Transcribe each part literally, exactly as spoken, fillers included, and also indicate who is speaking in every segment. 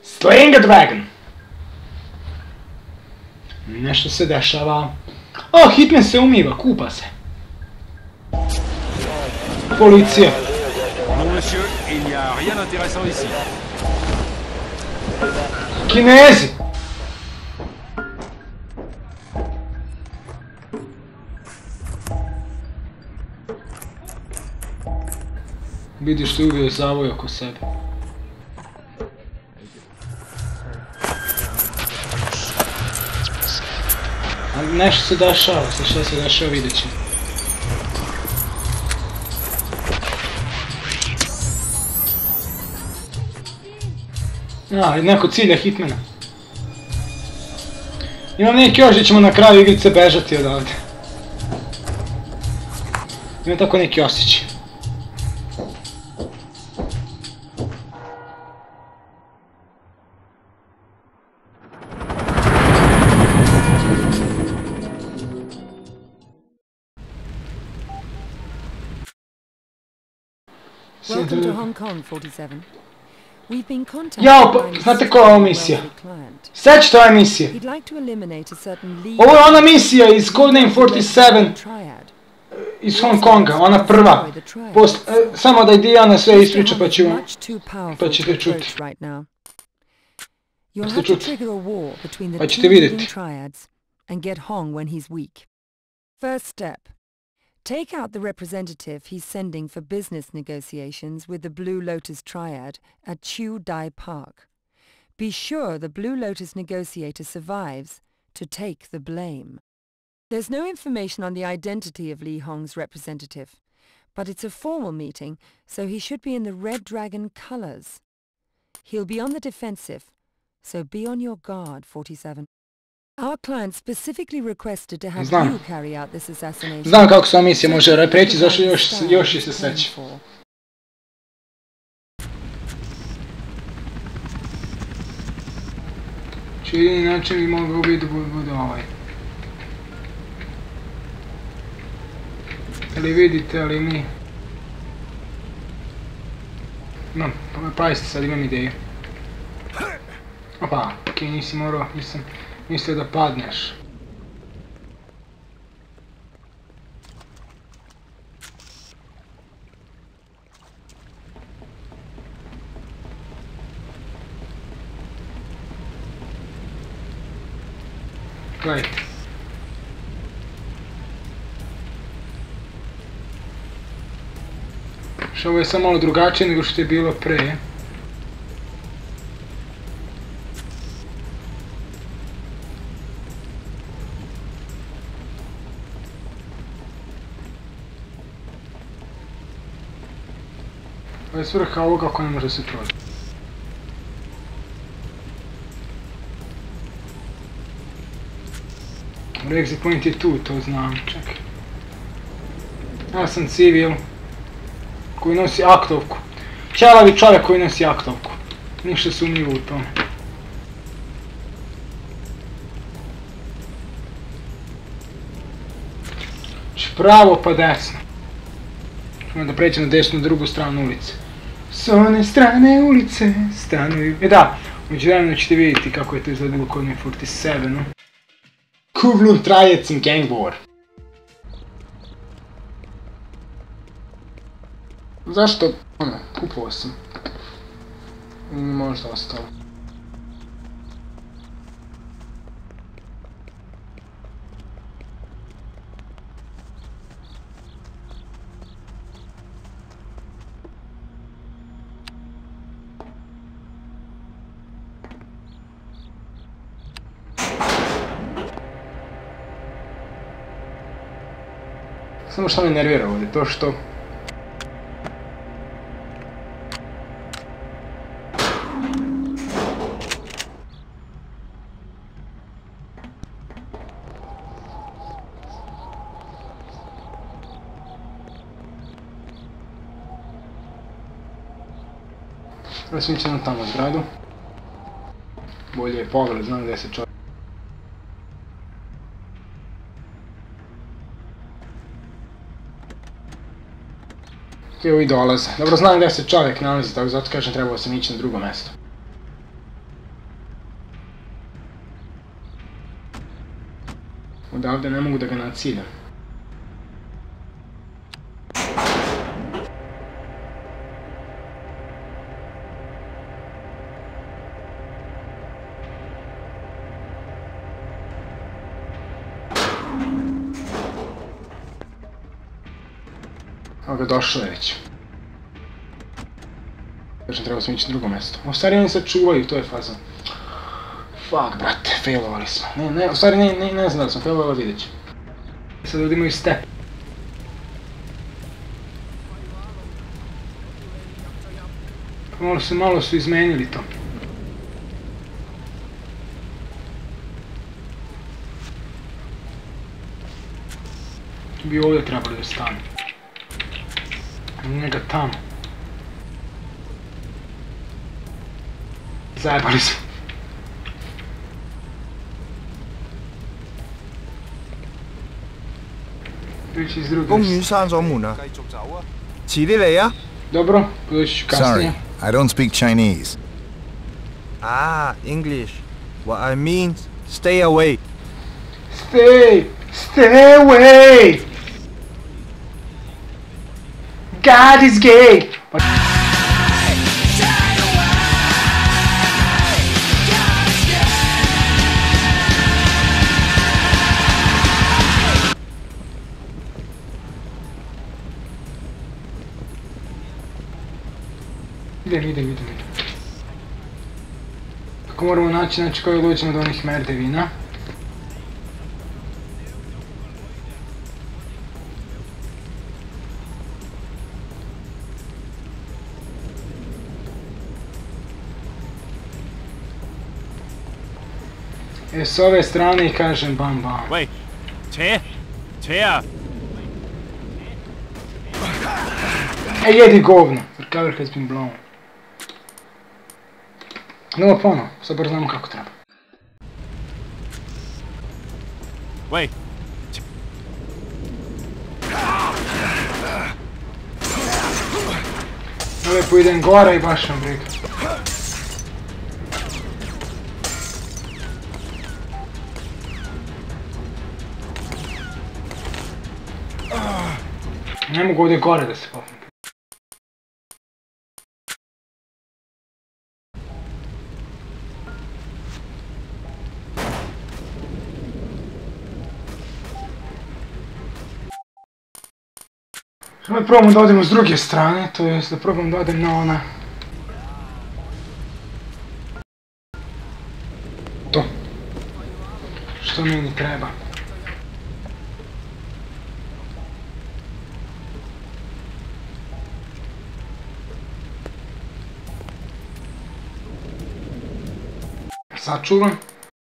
Speaker 1: Slaying a Dragon. Nešto se dešava. O, Hitman se umiva, kupa se. Policija. Kinezi. Vidiš se uvio zavoj oko sebe. Ali nešto se dešava, sa šta se dešava vidjet ćemo. A, neko cilja Hitmana. Imam neki još da ćemo na kraju igrice bežati odavde. Imam tako neki osjećaj.
Speaker 2: Welcome to Hong Kong, forty-seven. We've been contacted
Speaker 1: Jao,
Speaker 2: by
Speaker 1: pa,
Speaker 2: an
Speaker 1: znate koja je ova misija? Sećate ova misija?
Speaker 2: He'd like to eliminate a certain lead.
Speaker 1: Ovo je ona misija iz Codename forty-seven iz Hong Konga, ona prva. Post, e, samo da i Dijana sve ispriča pa ću pa ćete čuti.
Speaker 2: You'll
Speaker 1: Ćete
Speaker 2: have to
Speaker 1: čuti.
Speaker 2: trigger a war between the
Speaker 1: Pa
Speaker 2: two
Speaker 1: ćete
Speaker 2: leading
Speaker 1: vidjeti.
Speaker 2: triads and get Hong when he's weak. First step. Take out the representative he's sending for business negotiations with the Blue Lotus Triad at Chiu Dai Park. Be sure the Blue Lotus negotiator survives to take the blame. There's no information on the identity of Li Hong's representative, but it's a formal meeting, so he should be in the Red Dragon colors. He'll be on the defensive, so be on your guard, forty-seven. Our client specifically requested to have
Speaker 1: Znam.
Speaker 2: you carry out this assassination.
Speaker 1: Znam kako se ova misija može preći, zašto još, još i se seća. Či jedini način bi mogao biti da bude ovaj. Ali vidite, ali mi... No, pazite, sad imam ideju. Opa, okej, nisi morao, nisam mislio da padneš. Gledajte. Što ovo je samo malo drugačije nego što je bilo pre. Ovo je svrha ovoga ako ne može se prođe. Exit point je tu, to znam, čekaj. Ja sam civil koji nosi aktovku. Ćelavi čovjek koji nosi aktovku. Ništa sumnjivo u tome. Pravo pa desno. Ćemo da pređemo na desnu drugu stranu ulice. S one strane ulice stanuju... E da, umeđu vremenu ćete vidjeti kako je to izgledalo kod Codename forty-seven-u. Kuvlun Triads in Gang War. Zašto? Ono, kupovao sam. Možda ostalo. Samo što me nervira ovdje, to što... Svi ćemo tamo zgradu. Bolje je pogled, znam gdje se čovjek. Evo i dolaze. Dobro, znam gdje se čovjek nalazi, tako zato kažem trebao sam ići na drugo mjesto. Odavde ne mogu da ga naciljam. Evo ga, došlo je već. Znači, treba sam ići na drugo mjesto. U stvari oni se čuvaju, to je faza. Fuck, brate, failovali smo. Ne, ne, u stvari ne, ne, ne znam da smo failovali, vidjet ću. Sad ovdje imaju step. Malo su, malo su izmenili to. Bi ovdje trebali da stane. Njega tamo. Zajebali smo. Već iz druge
Speaker 3: 公園閂咗門啊！遲啲嚟啊！
Speaker 1: Dobro, doći ću kasnije.
Speaker 4: Sorry, I don't speak Chinese.
Speaker 3: Ah, English. What I mean, stay away.
Speaker 1: Stay! Stay away! God is gay! Idem, idem, idem, idem. Tako moramo naći, znači kako dođemo do onih merdevina. E, s ove strane i kažem bam bam.
Speaker 5: Wait, Che? Che?
Speaker 1: E, jedi govno! The cover has been blown. No, pono, sad bar znamo kako treba.
Speaker 5: Wait.
Speaker 1: Lepo idem gore i baš vam briga. Ne mogu ovdje gore da se popnem. Sada probamo da odemo s druge strane, to jest da probam da odem na ona... To. Što meni treba. Sačuvam.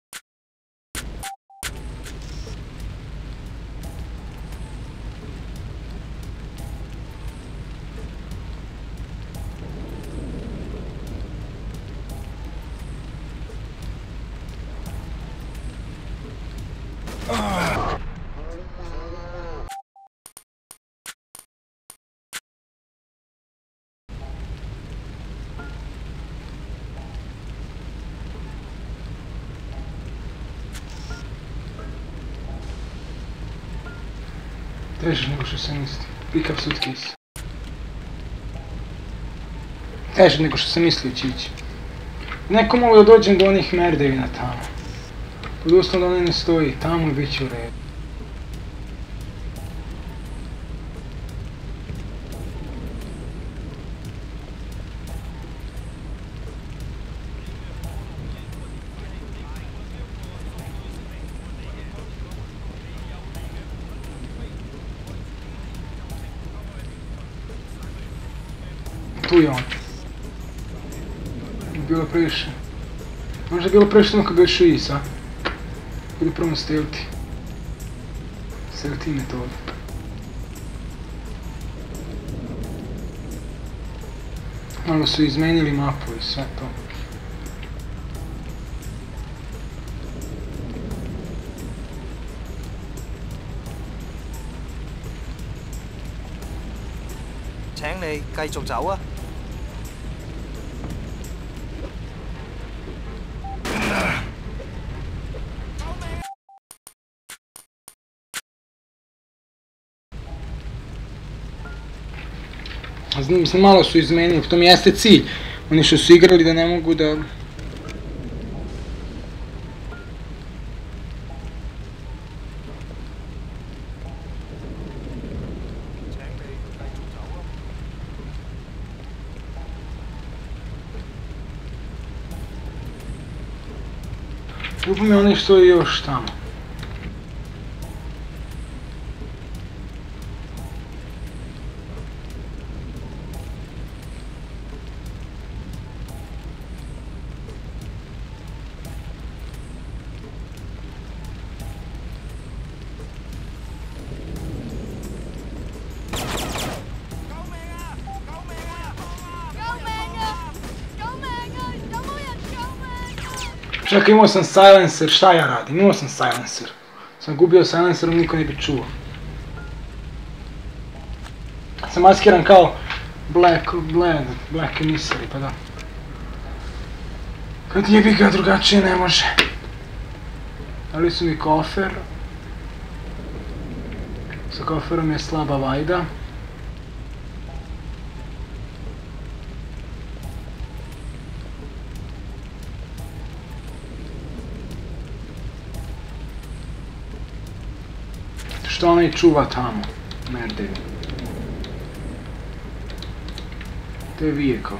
Speaker 1: Teže nego što sam mislio. Pick up suitcase. Teže nego što sam mislio će ići. Neko mogu da dođem do onih merdevina tamo. Pod uslovom da one ne stoji tamo i bit će u redu. Tu je on. Bilo previše. Možda je bilo previše samo kad bi još is, a? Budu probam stealthy. Stealthy metoda. Malo su izmenili mapu i sve to.
Speaker 3: 請你繼續走啊！
Speaker 1: Znam, mislim, malo su izmenili, to mi jeste cilj. Oni što su igrali da ne mogu da... Ljubo mi oni što je još tamo. Čekaj, imao sam silencer, šta ja radim? Imao sam silencer. Sam gubio silencerom, niko ne bi čuo. Sam maskiran kao Black, Black, Black Emissary, pa da. Kad jebi ga, drugačije ne može. Ali su mi kofer. Sa koferom je slaba vajda. Što onaj čuva tamo? Merdevi. To je vehicle.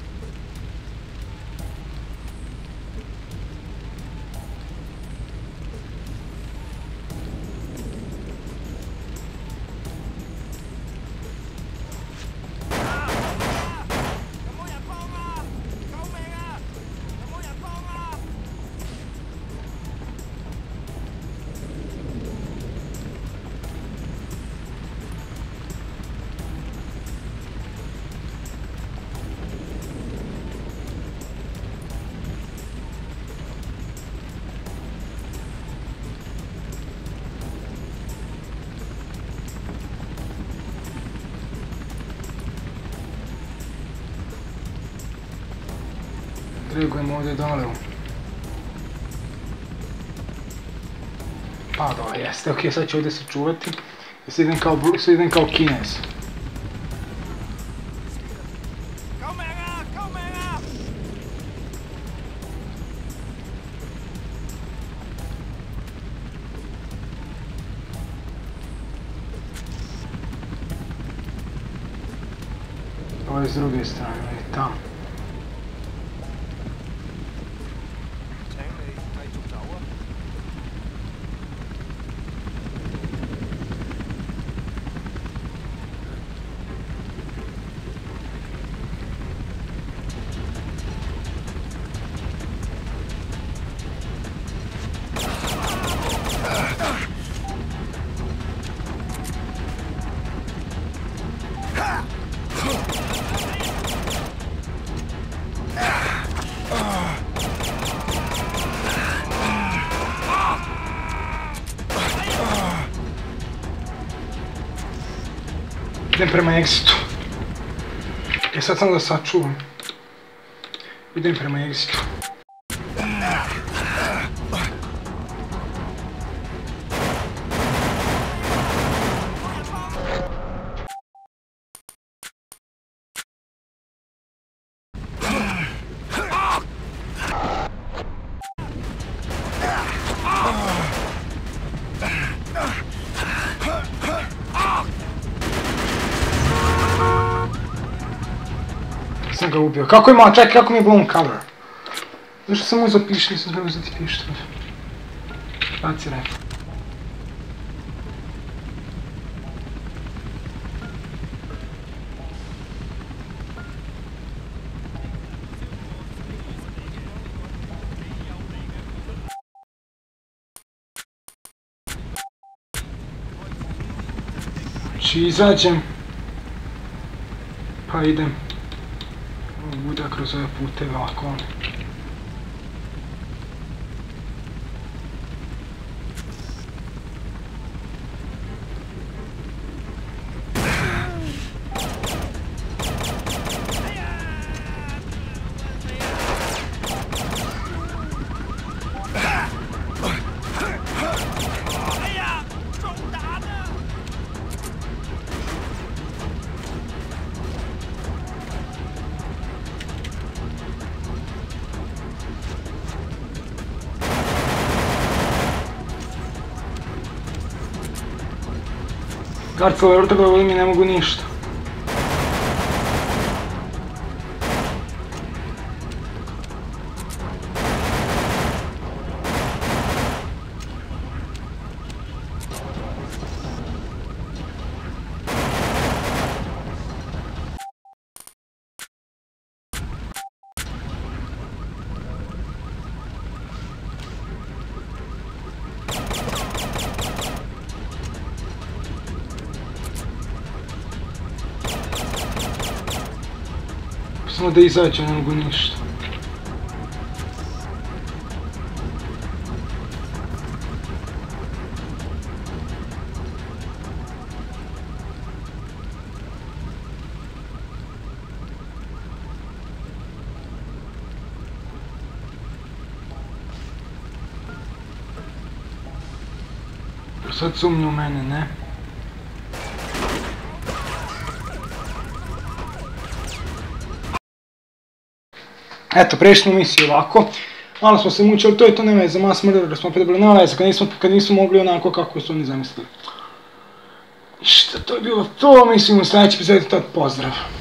Speaker 1: Trgujem ovdje dole. Pa dole, jeste, ok, sad ću ovdje se čuvati. Sad idem kao, sad idem kao Kinez. Ovo je s druge strane, je tamo. Idem prema exitu. E sad samo da sačuvam. Idem prema exitu. Sam ga ubio. Kako ima, čekaj, kako mi je blown cover? Zašto sam uzao pištolj, nisam trebao uzeti pištolj. Baci rekao. Znači izađem, pa idem ovuda kroz ove puteve ovako one. Karcele vrtoglavovi mi ne mogu ništa. Samo da izađe, ne mogu ništa. Sad sumnju u mene, ne? Eto, prešli smo misiju ovako. Malo smo se mučili, to je to, nema veze, mass murder smo opet dobili, nema veze, kad nismo, kad nismo mogli onako kako su oni zamislili. Šta, to je bilo to, mislim u sljedeći epizodi, tad pozdrav.